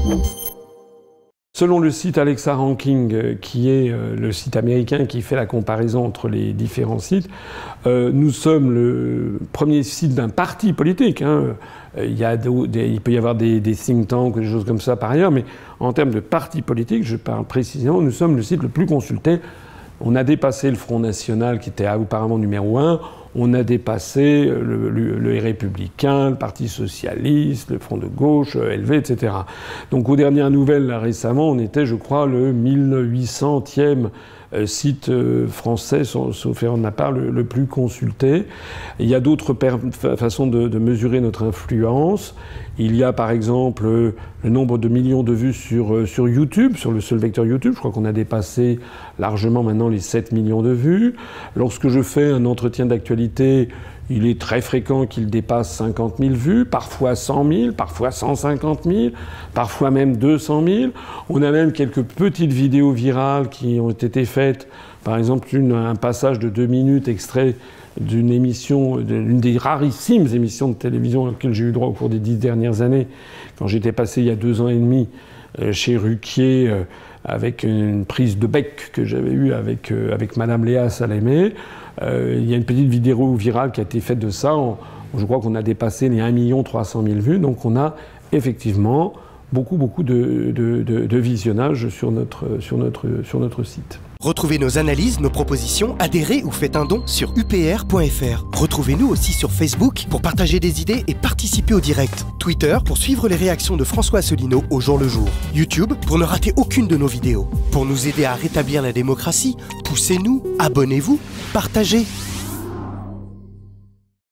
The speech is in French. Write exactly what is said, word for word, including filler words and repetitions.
Selon le site Alexa Ranking, qui est le site américain qui fait la comparaison entre les différents sites, euh, nous sommes le premier site d'un parti politique. Hein. Il, y a des, il peut y avoir des, des think tanks, des choses comme ça par ailleurs, mais en termes de parti politique, je parle précisément, nous sommes le site le plus consulté. On a dépassé le Front National, qui était auparavant numéro un. On a dépassé le, le, le Républicain, le Parti Socialiste, le Front de Gauche, L V, et cetera. Donc aux dernières nouvelles, là, récemment, on était, je crois, le mille huit centième site français, sauf erreur de ma part, le, le plus consulté. Il y a d'autres façons de, de mesurer notre influence. Il y a par exemple le nombre de millions de vues sur, sur YouTube, sur le seul vecteur YouTube. Je crois qu'on a dépassé largement maintenant les sept millions de vues. Lorsque je fais un entretien d'actualité, il est très fréquent qu'il dépasse cinquante mille vues, parfois cent mille, parfois cent cinquante mille, parfois même deux cent mille. On a même quelques petites vidéos virales qui ont été faites. Par exemple, une, un passage de deux minutes extrait d'une émission, d'une des rarissimes émissions de télévision auxquelles j'ai eu droit au cours des dix dernières années, quand j'étais passé il y a deux ans et demi chez Ruquier, euh, avec une prise de bec que j'avais eue avec, euh, avec Madame Léa Salamé. Euh, il y a une petite vidéo virale qui a été faite de ça. On, je crois qu'on a dépassé les un million trois cent mille vues. Donc on a effectivement beaucoup, beaucoup de, de, de, de visionnages sur notre, sur, notre, sur notre site. Retrouvez nos analyses, nos propositions, adhérez ou faites un don sur U P R point F R. Retrouvez-nous aussi sur Facebook pour partager des idées et participer au direct. Twitter pour suivre les réactions de François Asselineau au jour le jour. YouTube pour ne rater aucune de nos vidéos. Pour nous aider à rétablir la démocratie, poussez-nous, abonnez-vous, partagez.